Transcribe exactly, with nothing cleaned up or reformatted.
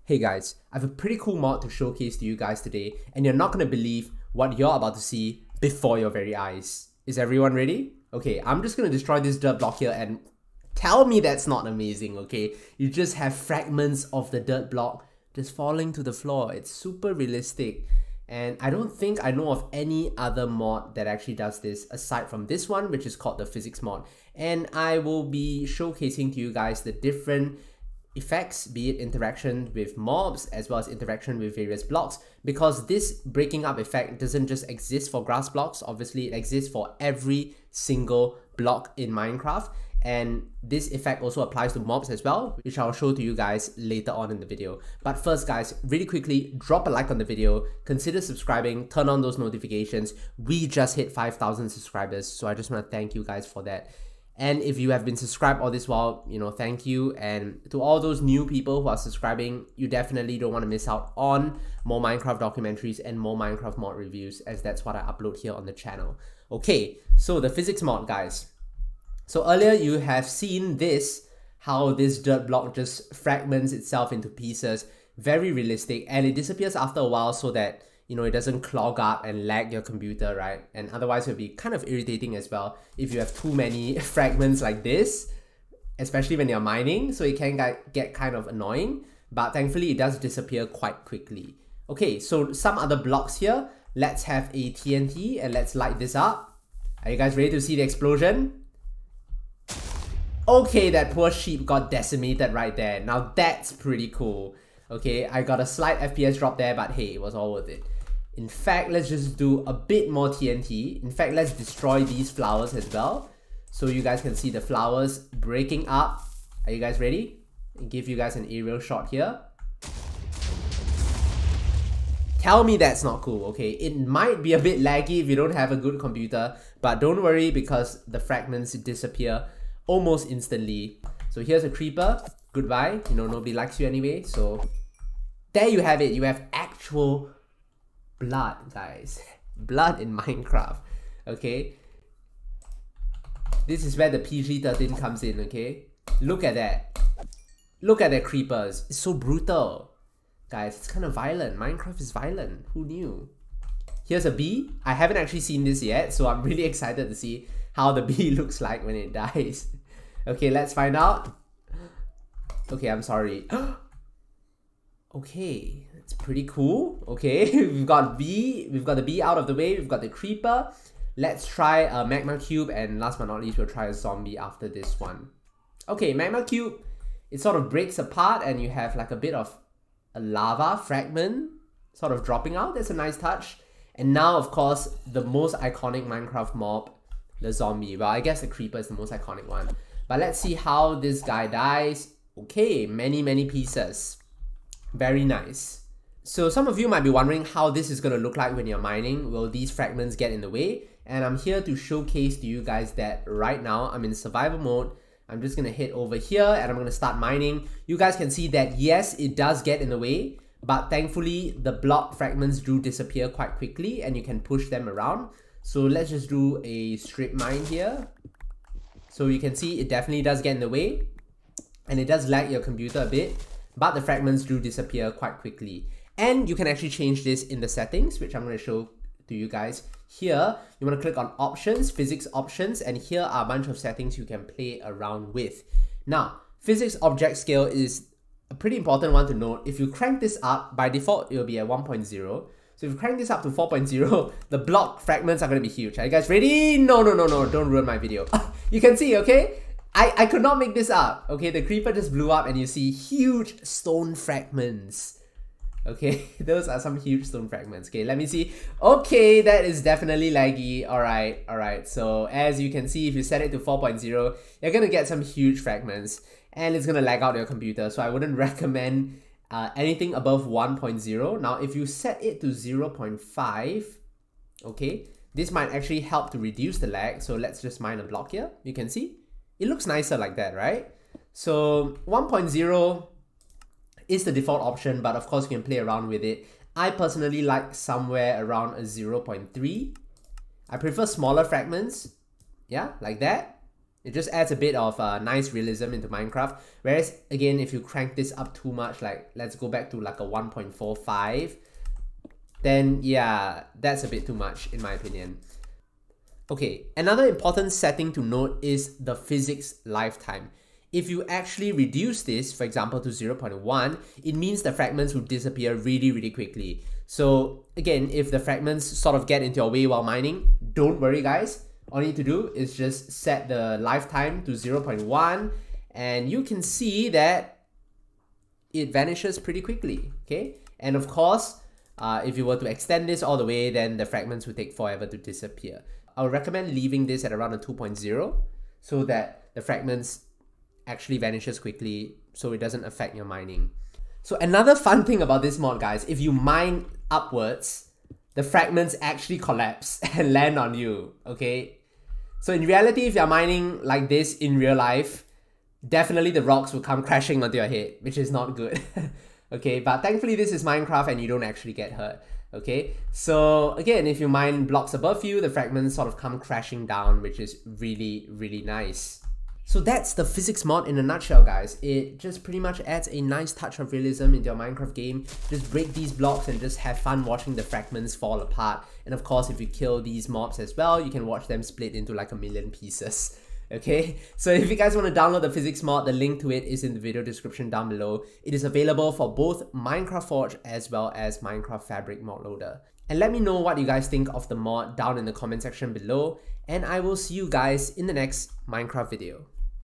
Hey guys, I have a pretty cool mod to showcase to you guys today, and you're not gonna believe what you're about to see before your very eyes. Is everyone ready? Okay, I'm just gonna destroy this dirt block here and tell me that's not amazing, okay? You just have fragments of the dirt block just falling to the floor. It's super realistic, and I don't think I know of any other mod that actually does this aside from this one, which is called the physics mod. And I will be showcasing to you guys the different effects, be it interaction with mobs as well as interaction with various blocks, because this breaking up effect doesn't just exist for grass blocks. Obviously it exists for every single block in Minecraft, and this effect also applies to mobs as well, which I'll show to you guys later on in the video. But first guys, really quickly, drop a like on the video, consider subscribing, turn on those notifications. We just hit five thousand subscribers, so I just want to thank you guys for that. And if you have been subscribed all this while, you know, thank you. And to all those new people who are subscribing, you definitely don't want to miss out on more Minecraft documentaries and more Minecraft mod reviews, as that's what I upload here on the channel. Okay, so the physics mod, guys. So earlier you have seen this, how this dirt block just fragments itself into pieces, very realistic, and it disappears after a while so that, you know, it doesn't clog up and lag your computer, right? And otherwise it'll be kind of irritating as well if you have too many fragments like this, especially when you're mining, so it can get kind of annoying, but thankfully it does disappear quite quickly. Okay, so some other blocks here. Let's have a T N T and let's light this up. Are you guys ready to see the explosion? Okay, that poor sheep got decimated right there. Now that's pretty cool. Okay, I got a slight F P S drop there, but hey, it was all worth it. In fact, let's just do a bit more T N T. In fact, let's destroy these flowers as well, so you guys can see the flowers breaking up. Are you guys ready? I'll give you guys an aerial shot here. Tell me that's not cool, okay? It might be a bit laggy if you don't have a good computer, but don't worry because the fragments disappear almost instantly. So here's a creeper. Goodbye. You know, nobody likes you anyway, so there you have it. You have actual blood, guys. Blood in Minecraft. Okay, this is where the P G thirteen comes in. Okay, look at that. Look at the creepers. It's so brutal, guys. It's kind of violent. Minecraft is violent. Who knew? Here's a bee. I haven't actually seen this yet, so I'm really excited to see how the bee looks like when it dies. Okay, let's find out. Okay, I'm sorry. Okay, it's pretty cool. Okay, we've got bee, we've got the bee out of the way, we've got the creeper. Let's try a magma cube, and last but not least, we'll try a zombie after this one. Okay, magma cube, it sort of breaks apart and you have like a bit of a lava fragment sort of dropping out. That's a nice touch. And now, of course, the most iconic Minecraft mob, the zombie. Well, I guess the creeper is the most iconic one. But let's see how this guy dies. Okay, many, many pieces. Very nice. So some of you might be wondering how this is going to look like when you're mining. Will these fragments get in the way? And I'm here to showcase to you guys that right now I'm in survival mode. I'm just going to head over here and I'm going to start mining. You guys can see that yes, it does get in the way, but thankfully the block fragments do disappear quite quickly and you can push them around. So let's just do a strip mine here. So you can see it definitely does get in the way, and it does lag your computer a bit, but the fragments do disappear quite quickly. And you can actually change this in the settings, which I'm going to show to you guys. Here, you want to click on options, physics options, and here are a bunch of settings you can play around with. Now, physics object scale is a pretty important one to note. If you crank this up, by default, it will be at one point zero. So if you crank this up to four point zero, the block fragments are going to be huge. Are you guys ready? No, no, no, no, don't ruin my video. You can see, okay? I, I could not make this up. Okay, the creeper just blew up and you see huge stone fragments. Okay, those are some huge stone fragments. Okay, let me see. Okay, that is definitely laggy. Alright, alright. So as you can see, if you set it to four point zero, you're going to get some huge fragments and it's going to lag out your computer. So I wouldn't recommend uh, anything above one point zero. Now, if you set it to zero point five, okay, this might actually help to reduce the lag. So let's just mine a block here. You can see. It looks nicer like that, right? So one point zero is the default option, but of course you can play around with it. I personally like somewhere around a zero point three. I prefer smaller fragments, yeah, like that. It just adds a bit of uh, nice realism into Minecraft. Whereas, again, if you crank this up too much, like, let's go back to like a one point four five, then yeah, that's a bit too much in my opinion. Okay, another important setting to note is the physics lifetime. If you actually reduce this, for example, to zero point one, it means the fragments will disappear really, really quickly. So again, if the fragments sort of get into your way while mining, don't worry guys. All you need to do is just set the lifetime to zero point one and you can see that it vanishes pretty quickly, okay? And of course, uh, if you were to extend this all the way, then the fragments will take forever to disappear. I would recommend leaving this at around a two point zero so that the fragments actually vanishes quickly so it doesn't affect your mining. So another fun thing about this mod, guys, if you mine upwards, the fragments actually collapse and land on you, okay? So in reality, if you're mining like this in real life, definitely the rocks will come crashing onto your head, which is not good. Okay, but thankfully this is Minecraft and you don't actually get hurt. Okay, so again, if you mine blocks above you, the fragments sort of come crashing down, which is really, really nice. So that's the physics mod in a nutshell, guys. It just pretty much adds a nice touch of realism into your Minecraft game. Just break these blocks and just have fun watching the fragments fall apart. And of course, if you kill these mobs as well, you can watch them split into like a million pieces. Okay, so if you guys want to download the physics mod, the link to it is in the video description down below. It is available for both Minecraft Forge as well as Minecraft Fabric mod loader. And let me know what you guys think of the mod down in the comment section below, and I will see you guys in the next Minecraft video.